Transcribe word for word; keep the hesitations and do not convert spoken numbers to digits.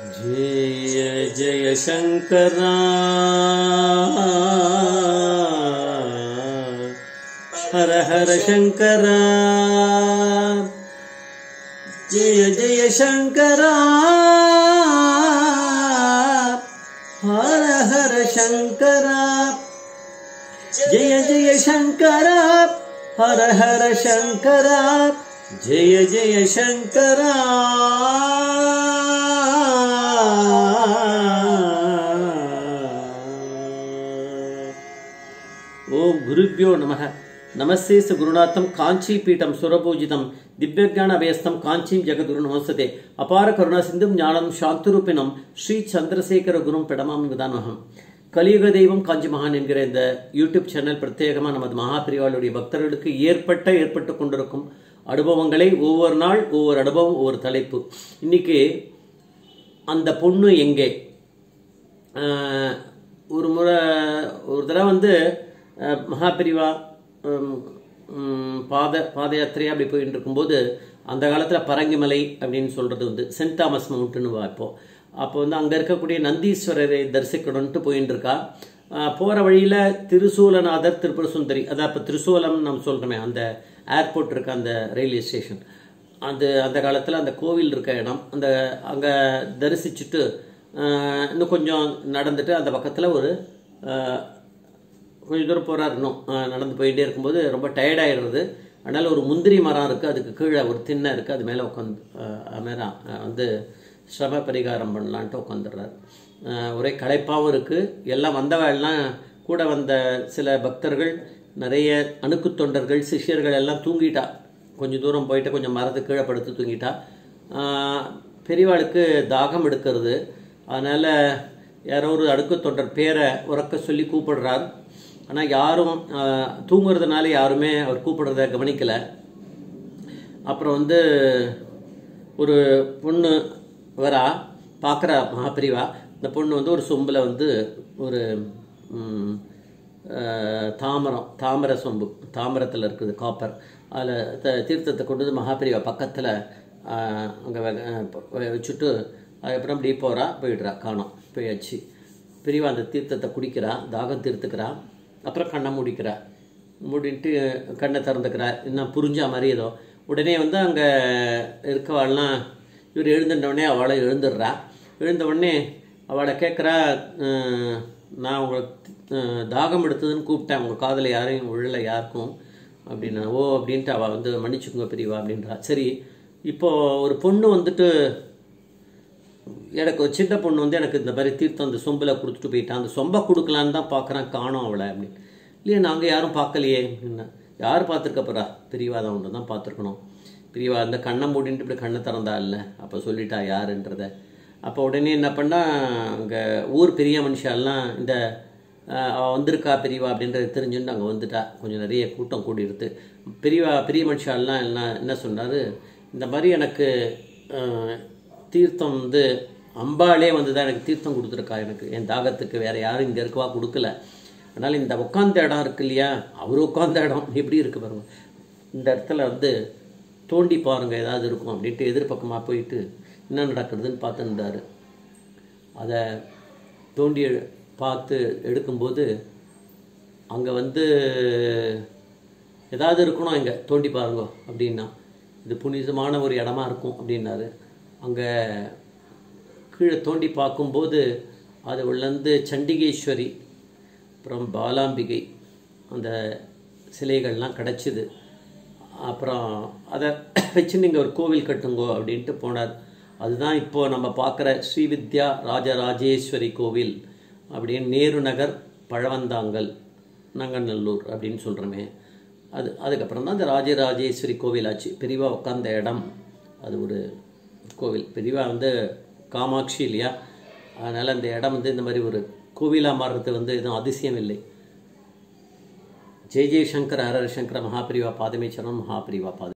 जय जय शंकरा हर हर शंकरा जय जय शंकरा हर हर शंकरा जय जय शंकरा हर हर शंकरा जय जय शंकरा ओम गुरुभ्यो नमः। नमस्ते स गुरुनाथम कांची पीठम सुरपूजितम दिव्यज्ञान अभयस्थम कांची जगद्गुरु नमस्ते अपार करुणा सिंधु ज्ञानम शांतिरूपिणम श्री चंद्रशेखर गुरुम पेडमाम विदानहम கலியுக தெய்வம் காஞ்சி மகான் என்கிற இந்த யூடியூப் சேனல் பிரத்யேகமாக நமது மகாபிரிவாளுடைய பக்தர்களுக்கு ஏற்பட்ட ஏற்பட்டு கொண்டிருக்கும் அனுபவங்களை ஒவ்வொரு நாள் ஒவ்வொரு அனுபவம் ஒவ்வொரு தலைப்பு. இன்னைக்கு அந்த பொண்ணு எங்கே ஒரு முறை ஒரு தடவை வந்து மகாபிரிவா பாத பாத யாத்திரையாக அப்படி போயிட்டு இருக்கும்போது அந்த காலத்தில் பரங்கிமலை அப்படின்னு சொல்கிறது வந்து சென்ட் தாமஸ் மவுண்ட்னு வாப்போம். அப்போ வந்து அங்கே இருக்கக்கூடிய நந்தீஸ்வரரை தரிசிக்கணும்ட்டு போயின்னு இருக்கா. போகிற வழியில் திருசூலநாதர் திரிபுர சுந்தரி, அதான் இப்போ திருசூலம் நம்ம சொல்கிறோமே அந்த ஏர்போர்ட் இருக்க அந்த ரயில்வே ஸ்டேஷன், அது அந்த காலத்தில் அந்த கோவில் இருக்க இடம், அந்த அங்கே தரிசிச்சுட்டு இன்னும் கொஞ்சம் நடந்துட்டு அந்த பக்கத்தில் ஒரு கொஞ்சம் தூரம் போகிறார். இன்னும் நடந்து போயிட்டே இருக்கும்போது ரொம்ப டயர்டாகிடுறது. அதனால் ஒரு முந்திரி மரம் இருக்குது, அதுக்கு கீழே ஒரு திண்ணை இருக்குது, அது மேலே உட்காந்து அது மேலே வந்து சிரம பரிகாரம் பண்ணலான்ட்டு உட்காந்துடுறாரு. ஒரே களைப்பாகவும் இருக்குது. எல்லாம் வந்தவெல்லாம் கூட வந்த சில பக்தர்கள், நிறைய அணுக்கு தொண்டர்கள், சிஷ்யர்கள் எல்லாம் தூங்கிட்டா. கொஞ்சம் தூரம் போயிட்டு கொஞ்சம் மரத்து கீழே படுத்து தூங்கிட்டா. பெரியவாளுக்கு தாகம் எடுக்கிறது. அதனால் யாரோ ஒரு அடுக்கு தொண்டர் பேரை உறக்க சொல்லி கூப்பிடுறார். ஆனால் யாரும் தூங்குறதுனால யாருமே அவர் கூப்பிடுறத கவனிக்கலை. அப்புறம் வந்து ஒரு பொண்ணு வரா, பார்க்குறா மகாபிரிவா. இந்த பொண்ணு வந்து ஒரு சொம்பில் வந்து ஒரு தாமரம் தாமரை சொம்பு, தாமரத்தில் இருக்குது காப்பர், அதில் த தீர்த்தத்தை கொண்டு வந்து மகாபிரிவா பக்கத்தில் அங்கே வச்சுட்டு அதுக்கப்புறம் அப்படி போகிறா, போயிடுறா, காணோம், போயாச்சு. பிரிவா அந்த தீர்த்தத்தை குடிக்கிறா, தாகம் தீர்த்துக்கிறா. அப்புறம் கண்ணை மூடிக்கிறா, மூடிட்டு கண்ணை திறந்துக்கிறா. இன்னும் புரிஞ்சா மாதிரி ஏதோ. உடனே வந்து அங்கே இருக்கவாள்லாம் இவர் எழுந்துட்டவுடனே அவளை எழுந்துடுறா. எழுந்த உடனே அவளை கேட்குறா, நான் உங்களை தாகம் எடுத்ததுன்னு கூப்பிட்டேன், உங்கள் காதில் யாரையும் உள்ள யாருக்கும் அப்படின்னா. ஓ அப்படின்ட்டு அவள் வந்து மன்னிச்சுக்குங்க பெரியவா அப்படின்றா. சரி, இப்போது ஒரு பொண்ணு வந்துட்டு எனக்கு ஒரு சின்ன பொண்ணு வந்து எனக்கு இந்த மாதிரி தீர்த்தம் அந்த சொம்பில் கொடுத்துட்டு போயிட்டான், அந்த சொம்பை கொடுக்கலான்னு தான் பார்க்குறேன், காணோம் அவளை அப்படின்னு. இல்லையே நாங்கள் யாரும் பார்க்கலையே அப்படின்னா. யார் பார்த்துருக்கப்பறா? பெரியவா தான் ஒன்று தான் பார்த்துருக்கணும். பிரிவா அந்த கண்ணை மூடின்ட்டு இப்படி கண்ணை திறந்தா இல்லை, அப்போ சொல்லிட்டா யாருன்றத. அப்போ உடனே என்ன பண்ணால் அங்கே ஊர் பெரிய மனுஷாலாம் இந்த அவள் வந்திருக்கா பெரியவா அப்படின்றத தெரிஞ்சுன்னு அங்கே வந்துட்டா. கொஞ்சம் நிறைய கூட்டம் கூடிடுது. பெரியவா பெரிய மனுஷாலாம் என்ன என்ன சொன்னார், இந்த மாதிரி எனக்கு தீர்த்தம் வந்து அம்பாளே வந்து தான் எனக்கு தீர்த்தம் கொடுத்துருக்கா, எனக்கு என் தாகத்துக்கு வேறு யாரும் இங்கே இருக்கவா கொடுக்கல. அதனால் இந்த உட்காந்த இடம் இருக்கு இல்லையா, அவர் உட்காந்த இடம் எப்படி இருக்குது பாருங்க, இந்த இடத்துல வந்து தோண்டி பாருங்கள் ஏதாவது இருக்கும் அப்படின்ட்டு எதிர்பக்கமாக போயிட்டு என்ன நடக்கிறதுன்னு பார்த்துருந்தார். அதை தோண்டி பார்த்து எடுக்கும்போது அங்கே வந்து ஏதாவது இருக்கணும், இங்கே தோண்டி பாருங்க அப்படின்னா. இது புனிதமான ஒரு இடமா இருக்கும் அப்படின்னாரு. அங்கே கீழே தோண்டி பார்க்கும்போது அது உள்ளேருந்து சண்டிகேஸ்வரி அப்புறம் பாலாம்பிகை அந்த சிலைகள்லாம் கிடச்சிது. அப்புறம் அதை வச்சு நீங்கள் ஒரு கோவில் கட்டுங்கோ அப்படின்ட்டு போனார். அதுதான் இப்போது நம்ம பார்க்குற ஸ்ரீவித்யா ராஜராஜேஸ்வரி கோவில் அப்படின்னு நேரு நகர் பழவந்தாங்கல் நங்கநல்லூர் அப்படின்னு சொல்கிறோமே அது. அதுக்கப்புறம் தான் அந்த ராஜராஜேஸ்வரி கோவில் ஆச்சு. பெரியவா உட்கார்ந்த இடம் அது ஒரு கோவில். பெரியவா வந்து காமாட்சி இல்லையா, அதனால் அந்த இடம் வந்து இந்த மாதிரி ஒரு கோவிலாக மாறுறது வந்து எதுவும் அதிசயம் இல்லை. जय जय शंकर हर हर शंकर महाप्रिवा पादमे चरण महाप्रिवा पाद